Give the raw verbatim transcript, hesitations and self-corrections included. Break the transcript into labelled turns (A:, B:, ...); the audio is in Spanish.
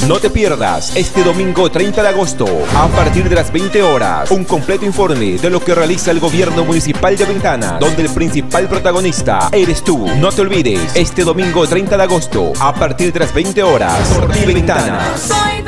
A: No te pierdas este domingo treinta de agosto, a partir de las veinte horas, un completo informe de lo que realiza el Gobierno Municipal de Ventanas, donde el principal protagonista eres tú. No te olvides, este domingo treinta de agosto, a partir de las veinte horas, por ti Ventanas.